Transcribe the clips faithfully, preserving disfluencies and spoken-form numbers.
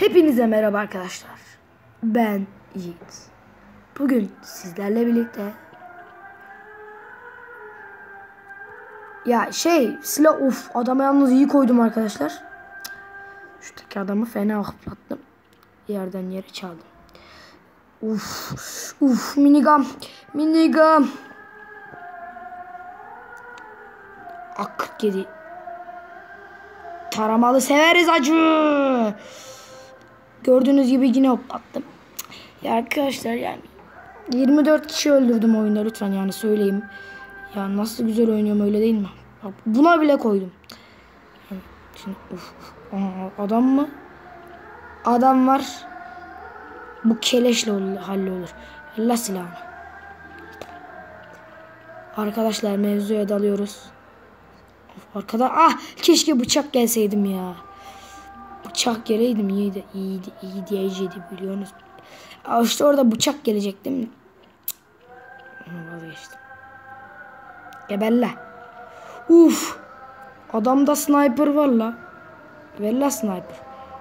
Hepinize merhaba arkadaşlar. Ben Yiğit. Bugün sizlerle birlikte ya şey silah of adama yalnız iyi koydum arkadaşlar. Şuradaki adamı fena hoplattım. Yerden yere çaldım. Uf uf minigam minigam. Ak kırk yedi. Taramalı severiz acı. Gördüğünüz gibi yine hoplattım. Ya arkadaşlar yani yirmi dört kişi öldürdüm oyunda, lütfen yani söyleyeyim. Ya nasıl güzel oynuyorum, öyle değil mi? Bak, buna bile koydum. Yani şimdi uf, uf. Aa, adam mı? Adam var. Bu keleşle hallolur. Allah silahını. Arkadaşlar mevzuya dalıyoruz. Of, arkada ah keşke bıçak gelseydim ya. Bıçak geleydim iyiydi, iyiydi, iyi diyecekti biliyorsunuz. Aa, işte orada bıçak gelecek değil mi? Onu vazgeçtim. Gebelle. Uf. Adamda sniper var la. Valla sniper.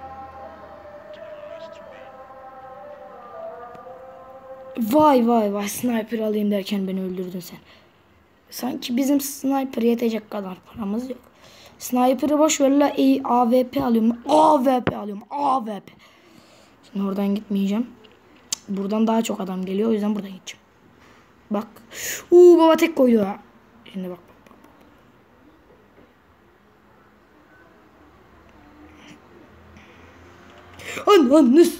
Vay vay vay, sniper alayım derken beni öldürdün sen. Sanki bizim sniper yetecek kadar paramız yok. Sniper'ı boş ver la, A W P alıyorum. A W P alıyorum. A W P. Şimdi oradan gitmeyeceğim. Buradan daha çok adam geliyor, o yüzden buradan gideceğim. Bak. Uuu baba tek koydu ha. Şimdi bak bak bak. Ananız.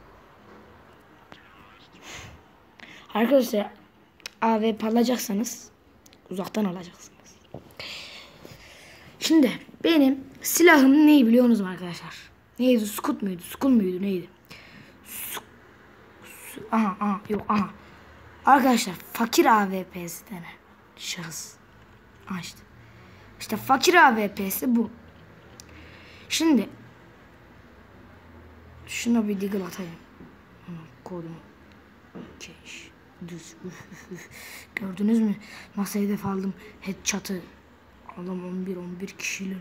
Arkadaşlar A W P alacaksanız uzaktan alacaksınız. Şimdi benim silahım neyi biliyorsunuz mu arkadaşlar? Neydi? Skut muydu? Skul muydu? Neydi? Su, su, aha aha yok aha. Arkadaşlar fakir A W P'si denen şahıs. Ha işte. İşte fakir A W P'si bu. Şimdi şuna bir deagle atayım. Kodum. Keş. Düz. Üf, üf, üf. Gördünüz mü? Nasıl hedef aldım? Headshot'ı. Adam on bir on bir kişilerle.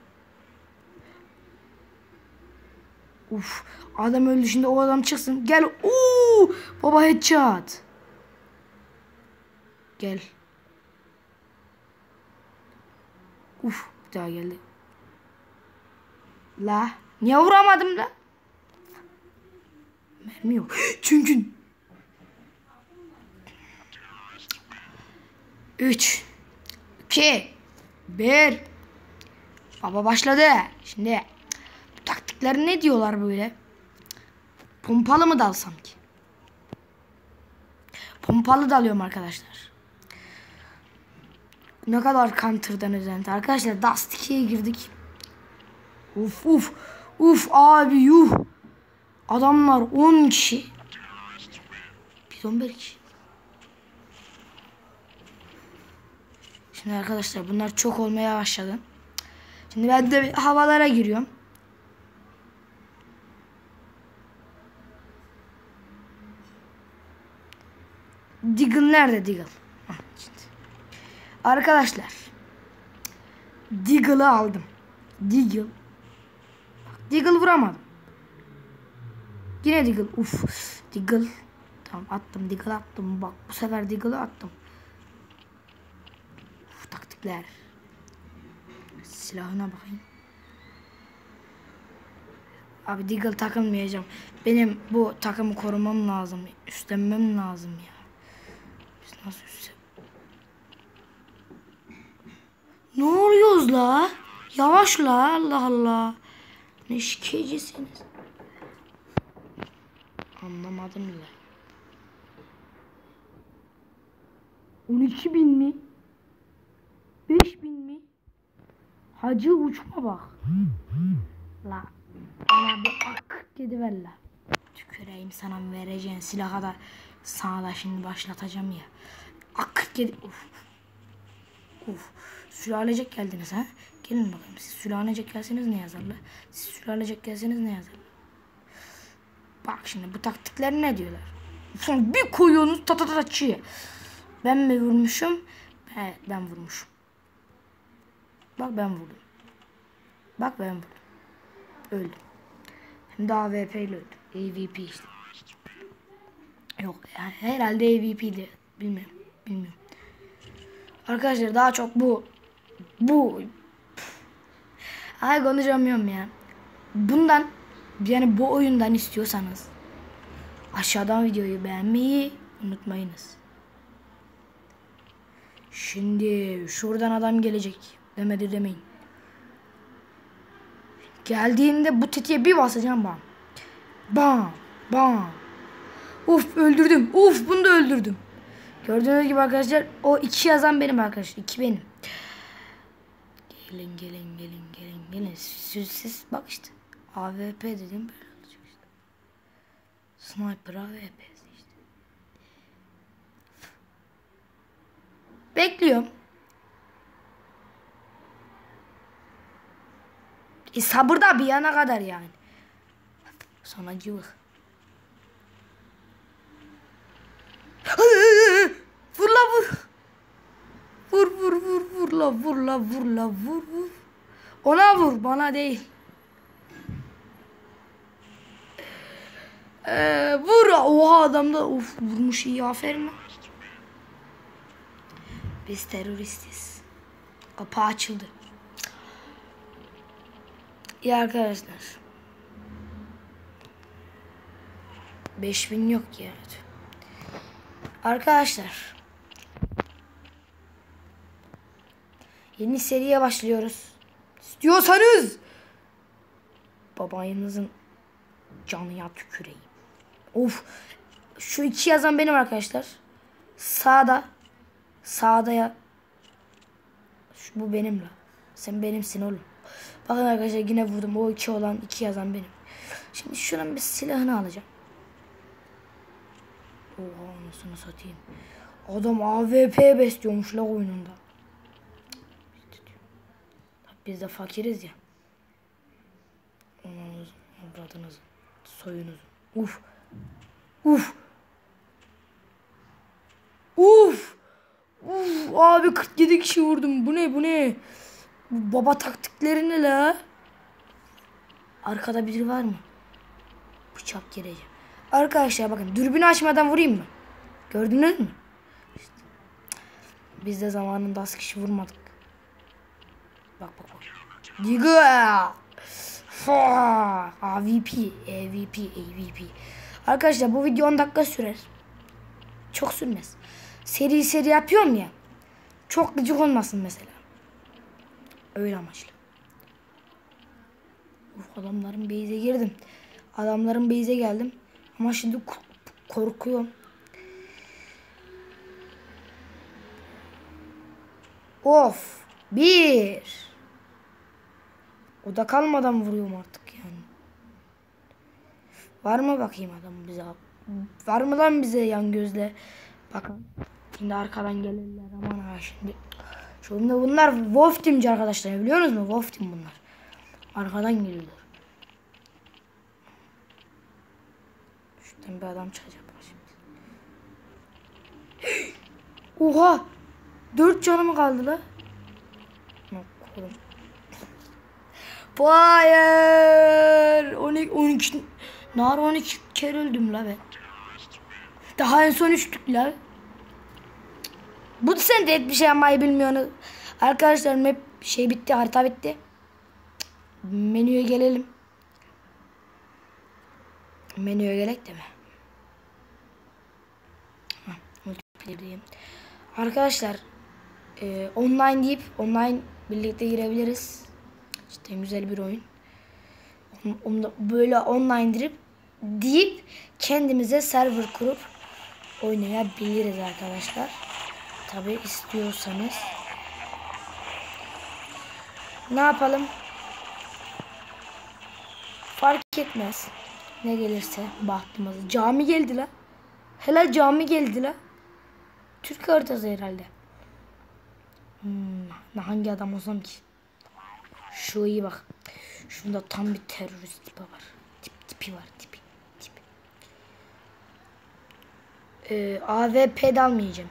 Uf. Adam öldü, şimdi o adam çıksın. Gel. Uuu. Baba headshot. Gel. Uf. Bir daha geldi. La. Niye vuramadım la? Mermi yok. Çünkü. Üç. iki. Bir. Baba başladı. Şimdi. Bu taktikleri ne diyorlar böyle? Pompalı mı dalsam ki? Pompalı dalıyorum arkadaşlar. Ne kadar counter'dan özenti. Arkadaşlar Dust ikiye girdik. Uf uf. Uf abi yuh. Adamlar on kişi. Biz on bir kişi. Şimdi arkadaşlar bunlar çok olmaya başladı. Şimdi ben de havalara giriyorum. Deagle nerede Deagle? Arkadaşlar Deagle'ı aldım. Deagle. Deagle vuramadım. Yine Deagle. Uf. Deagle. Tamam attım. Deagle attım. Bak bu sefer Deagle'ı attım. Uf, taktikler. Silahına bakayım. Abi Deagle takılmayacağım. Benim bu takımı korumam lazım. Üstlenmem lazım ya. Biz nasıl üstten? Ne oluyoruz la? Yavaş la, Allah Allah. Ne şikecisiniz? Anlamadım bile. on iki bin mi? beş bin mi? Hacı uçma bak. La. Bana bir ak dedi ver la. Tüküreyim sana, vereceğin silaha da sana da şimdi başlatacağım ya. Ak dedi. Uf. Uf. Sülalecek geldiniz ha. Gelin bakalım. Siz sülalecek gelseniz ne yazarlar? Siz sülalecek gelseniz ne yazarlar? Bak şimdi bu taktikler ne diyorlar? Sonra bir koyuyorsunuz ta ta ta çiğ. Ben mi vurmuşum? Evet ben vurmuşum. Bak ben vurdum. Bak ben vurdum. Öldüm. Hem de A V P ile öldüm. A V P işte. Yok yani herhalde A V P'di. Bilmiyorum. Bilmiyorum. Arkadaşlar daha çok bu bu ay konuşamıyorum ya. Bundan yani bu oyundan istiyorsanız aşağıdan videoyu beğenmeyi unutmayınız. Şimdi şuradan adam gelecek. Demedi demeyin. Geldiğinde bu tetiğe bir basacağım bam. Bam. Bam. Uf öldürdüm. Uf bunu da öldürdüm. Gördüğünüz gibi arkadaşlar o iki yazan benim arkadaşlar. İki benim. Gelin gelin gelin gelin gelin. Siz, siz bak işte. A W P dedim böyle olacak işte. Sniper A W P işte. Bekliyorum. E sabır da bir yana kadar yani. Sonra cıvık. Vur la vur. Vur vur vur vur la vur la vur la vur vur. Ona vur bana değil. Ee, vur. Oha adam da uf vurmuş iyi aferin. Biz teröristiz. Kapı açıldı. İyi arkadaşlar. beş bin yok ya. Arkadaşlar. Yeni seriye başlıyoruz. İstiyorsanız babanızın canıya tüküreyim. Of. Şu iki yazan benim arkadaşlar. Sağda. Sağda ya. Şu, bu benim la. Sen benimsin oğlum. Bakın arkadaşlar yine vurdum. O iki olan iki yazan benim. Şimdi şunun bir silahını alacağım. Oha anasını satayım. Adam A W P besliyormuş la oyununda. Biz de fakiriz ya. Ananızın, avradınızın, soyunuzun. Uf. Uf. Uf. Uf. Abi kırk yedi kişi vurdum. Bu ne bu ne? Bu baba taktikleri ne la? Arkada biri var mı? Bıçak gireceğim. Arkadaşlar bakın dürbünü açmadan vurayım mı? Gördünüz mü? İşte. Biz de zamanında az kişi vurmadık. Bak bak bak. Diga. A V P, A V P, A V P. Arkadaşlar bu video on dakika sürer. Çok sürmez. Seri seri yapıyorum ya. Çok gıcık olmasın mesela. Öyle amaçlı. Uf, adamların base'e girdim. Adamların base'e geldim. Ama şimdi korkuyorum. Of. Bir. O da kalmadan vuruyorum artık yani. Var mı bakayım adam bize? Var mı lan bize yan gözle? Bakın. Şimdi arkadan gelirler aman ha şimdi. Şimdi bunlar Wolf Team'ci arkadaşlar biliyor musunuz? Wolf Team bunlar. Arkadan geliyorlar. Şuradan bir adam çıkacak şimdi. Oha! Dört canım kaldı la. Hayır. on iki, on iki. Nar on iki kere öldüm la ben. Daha en son üçtük la. Bu sen de bir şey yapmayı bilmiyorsunuz. Arkadaşlar map şey bitti, harita bitti. Menüye gelelim. Menüye gerek değil mi? Multiplayer diyeyim. Arkadaşlar e, online deyip online birlikte girebiliriz. İşte güzel bir oyun. Onu böyle online dirip deyip kendimize server kurup oynayabiliriz arkadaşlar. Tabi istiyorsanız. Ne yapalım? Fark etmez. Ne gelirse bahtımıza. Cami geldi la. Hele cami geldi la. Türk haritası herhalde. Hmm, hangi adam olsam ki? Şu iyi bak. Şunda tam bir terörist tipi var. Tip, tipi var tipi. tipi. Ee, A W P almayacağım.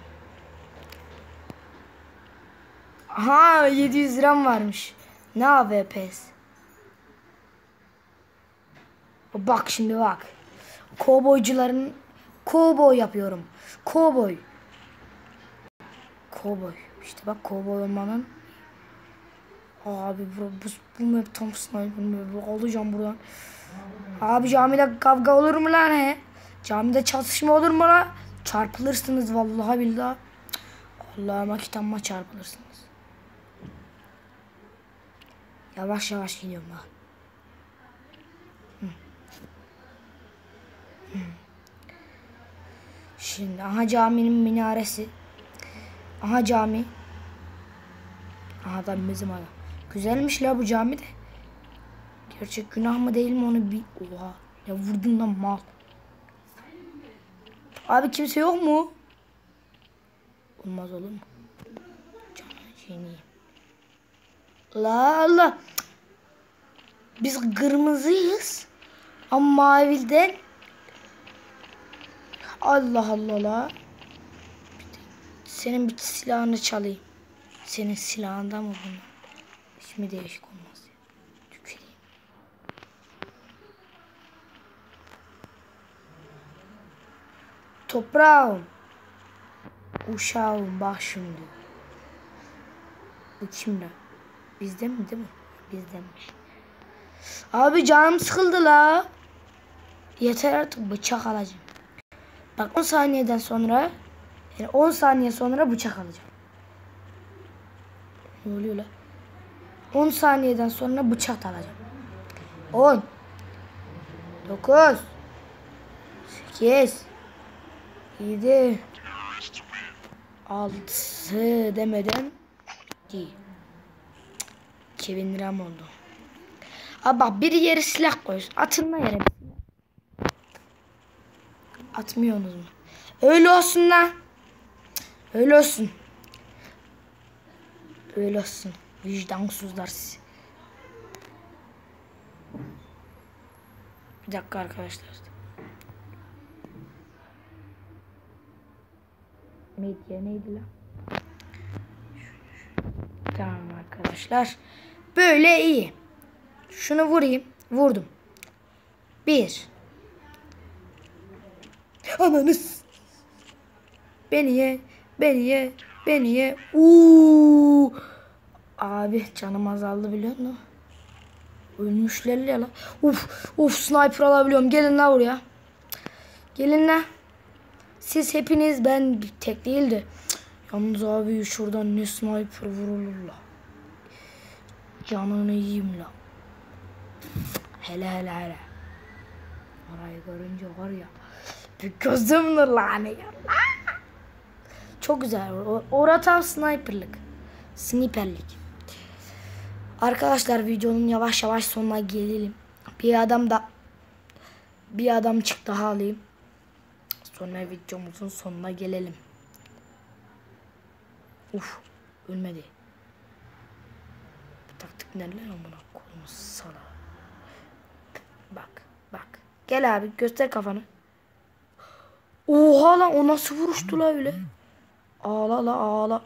Aha yedi yüz liram varmış. Ne A W P'si? Bak şimdi bak. Kovboycuların kovboy yapıyorum. Kovboy. Kovboy. İşte bak kovboy olmanın. Abi bu bu, bu map tam sniper map. Alacağım buradan. Abi camide kavga olur mu lan he? Camide çatışma olur mu lan? Çarpılırsınız vallahi billahi. Allah'ıma kitabıma çarpılırsınız. Yavaş yavaş gidiyorum bak. Şimdi aha caminin minaresi. Aha cami. Aha da bizim adam. Güzelmiş la bu cami de. Gerçek günah mı değil mi onu bir... Oha. Ya vurdun lan mal. Abi kimse yok mu? Olmaz olur mu? Cami La Allah. Biz kırmızıyız. Ama maviden. Allah Allah la. Senin bir silahını çalayım. Senin silahında mı bunlar? İsmi değişik olmaz. Tüküreyim. Toprağım. Uşağım bak şimdi. Bu kimle? Bizden mi değil mi? Bizdenmiş. Abi canım sıkıldı la. Yeter artık bıçak alacağım. Bak on saniyeden sonra yani on saniye sonra bıçak alacağım. Ne oluyor la? on saniyeden sonra bıçak alacağım. on dokuz sekiz yedi altı demeden değil. iki bin liram oldu. Abi bak biri yere silah koysun. Atın da yere. Atmıyorsunuz mu? Öyle olsun lan. Öyle olsun. Öyle olsun. Vicdansızlar sizi. Bir dakika arkadaşlar. Medya neydi lan? Tamam arkadaşlar. Böyle iyi. Şunu vurayım. Vurdum. Bir. Ananız. Beni ye. Beni ye. Beni ye. Uuu. Abi canım azaldı biliyor musun? Ölmüşler ya la. Uf. Uf sniper alabiliyorum. Gelin la buraya. Gelin la. Siz hepiniz ben tek değildi. Yalnız abi şuradan ne sniper vurulur la. Canını yiyeyim la. Hele hele hele. Orayı görünce var ya. Bir gözüm nurlanıyor. Çok güzel. Orada tam sniperlık. Sniperlik. Arkadaşlar videonun yavaş yavaş sonuna gelelim. Bir adam da bir adam çık daha alayım. Sonra videomuzun sonuna gelelim. Uf, ölmedi. Bu taktik neler amına koyayım sana. Bak, bak. Gel abi göster kafanı. Oha lan o nasıl vuruştu la öyle? Ağla la ağla.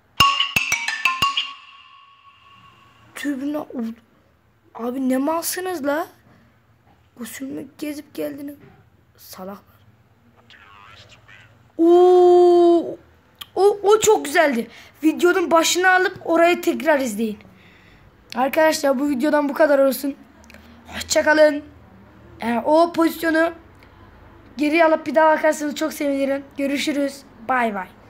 Türbüne abi ne malsınız la? Usulümü gezip geldiniz. Salaklar. Oo, o, o çok güzeldi. Videonun başını alıp orayı tekrar izleyin. Arkadaşlar bu videodan bu kadar olsun. Hoşçakalın. Yani o pozisyonu geri alıp bir daha bakarsanız çok sevinirim. Görüşürüz. Bay bay.